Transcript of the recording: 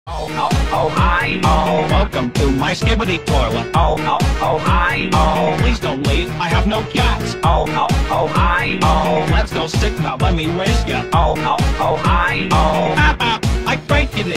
Hi, welcome to my skibbity toilet. Hi, please don't leave, I have no cats. Hi, let's go stick now, let me raise ya. Hi, I break it.